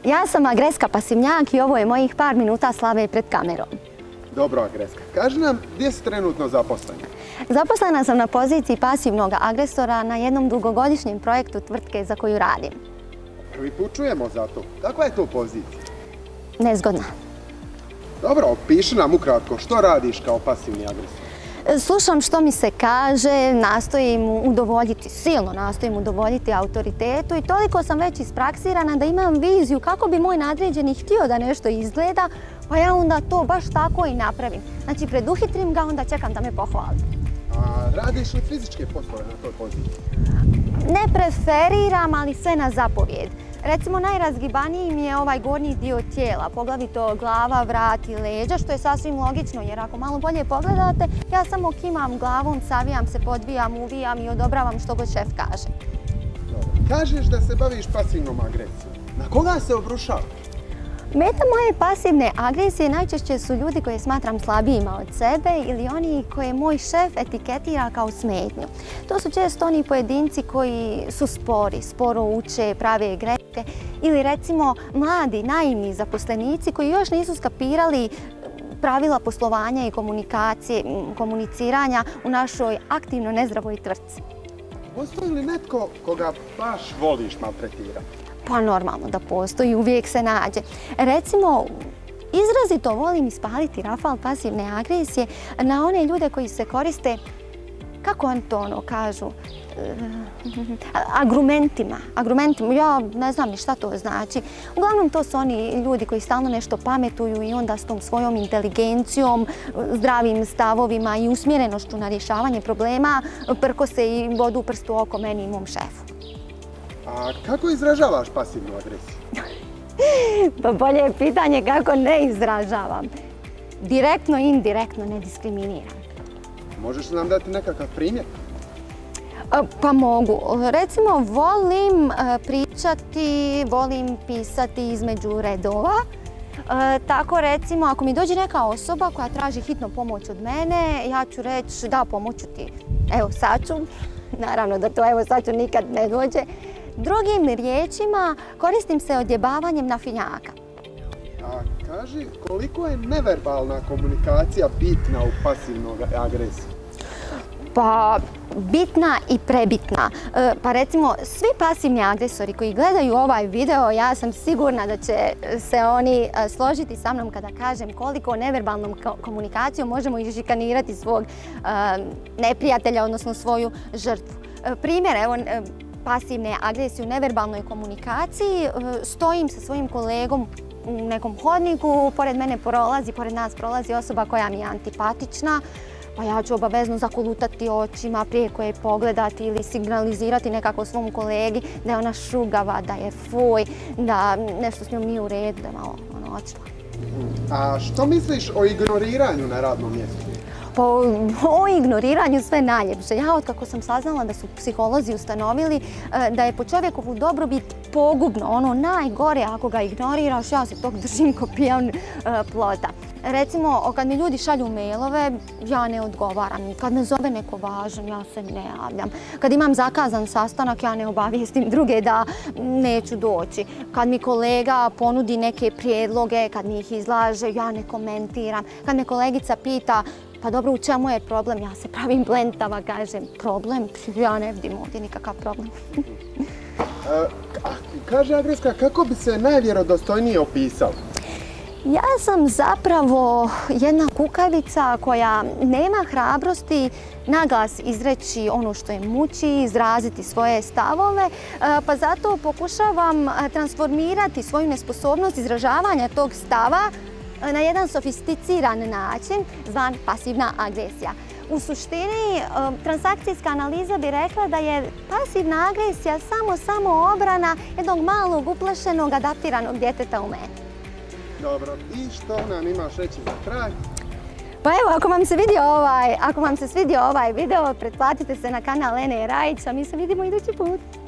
Ja sam Agreska Pasivnjak i ovo je mojih par minuta slave pred kamerom. Dobro, Agreska. Kaži nam, gdje si trenutno zaposlena? Zaposlena sam na poziciji pasivnog agresora na jednom dugogodišnjem projektu tvrtke za koju radim. Prvi put čujemo za to. Kakva je to pozicija? Nezgodna. Dobro, opiši nam ukratko što radiš kao pasivni agresor. Slušam što mi se kaže, nastojim udovoljiti, silno nastojim udovoljiti autoritetu i toliko sam već ispraksirana da imam viziju kako bi moj nadređeni htio da nešto izgleda, pa ja onda to baš tako i napravim. Znači, preduhitrim ga, onda čekam da me pohvali. A radiš li fizičke poslove na toj poziciji? Ne preferiram, ali sve na zapovjed. Recimo, najrazgibaniji mi je ovaj gornji dio tijela, poglavito glava, vrat i leđa, što je sasvim logično, jer ako malo bolje pogledate, ja samo kimam glavom, savijam se, podvijam, uvijam i odobravam što god šef kaže. Dobro. Kažeš da se baviš pasivnom agresijom. Na koga se obrušava? Meta moje pasivne agresije najčešće su ljudi koje smatram slabijima od sebe ili oni koje moj šef etiketira kao smetnju. To su često oni pojedinci koji su spori, sporo uče, prave greške ili recimo mladi, naivni zaposlenici koji još nisu skapirali pravila poslovanja i komuniciranja u našoj aktivno nezdravoj tvrtci. Postoji li netko koga baš voliš maltretirati? Pa normalno da postoji, uvijek se nađe. Recimo, izrazito volim ispaliti rafal pasivne agresije na one ljude koji se koriste, kako oni to kažu, argumentima. Ja ne znam ni šta to znači. Uglavnom to su oni ljudi koji stalno nešto pametuju i onda s tom svojom inteligencijom, zdravim stavovima i usmjerenošću na rješavanje problema prkose i vodu prstu oko meni i mom šefu. A kako izražavaš pasivnu agresiju? Pa bolje je pitanje kako ne izražavam. Direktno i indirektno ne diskriminiram. Možeš li nam dati nekakav primjer? Pa mogu. Recimo, volim pričati, volim pisati između redova. Tako recimo, ako mi dođe neka osoba koja traži hitno pomoć od mene, ja ću reći da, pomoću ti. Evo sad ću. Naravno da to evo sad ću nikad ne dođe. Drugim riječima koristim se odjebavanjem na finjaka. A kaži, koliko je neverbalna komunikacija bitna u pasivnoj agresiji? Pa bitna i prebitna. Pa recimo, svi pasivni agresori koji gledaju ovaj video, ja sam sigurna da će se oni složiti sa mnom kada kažem koliko neverbalnom komunikacijom možemo šikanirati svog neprijatelja, odnosno svoju žrtvu. Primjer, evo, pasivne agresije u neverbalnoj komunikaciji, stojim sa svojim kolegom u nekom hodniku, pored nas prolazi osoba koja mi je antipatična, pa ja ću obavezno zakolutati očima, prijeko je pogledati ili signalizirati nekako svom kolegi da je ona šugava, da je fuj, da nešto s njom nije u redu, da je malo odšla. A što misliš o ignoriranju na radnom mjestu? Pa o ignoriranju sve najljepše. Ja otkako sam saznala da su psiholozi ustanovili da je po čovjekovu dobrobit pogubno, ono najgore ako ga ignoriraš, ja se tog držim ko pijan plota. Recimo, kad mi ljudi šalju mailove, ja ne odgovaram. Kad me zove neko važan, ja se ne javljam. Kad imam zakazan sastanak, ja ne obavijestim druge da neću doći. Kad mi kolega ponudi neke prijedloge, kad mi ih izlaže, ja ne komentiram. Kad me kolegica pita, pa dobro, u čemu je problem? Ja se pravim blentava, kažem, problem? Ja ne vidim ovdje nikakav problem. Kaže Agreska, kako bi se najvjerodostojnije opisala? Ja sam zapravo jedna kukavica koja nema hrabrosti naglas izreći ono što je muči, izraziti svoje stavove, pa zato pokušavam transformirati svoju nesposobnost izražavanja tog stava na jedan sofisticiran način, zvan pasivna agresija. U suštini, transakcijska analiza bi rekla da je pasivna agresija samo obrana jednog malog, uplašenog, adaptiranog djeteta u meni. Dobro, i što nam imaš reći za kraj? Pa evo, ako vam se svidio ovaj video, pretplatite se na kanal Ene Rajić, a mi se vidimo idući put.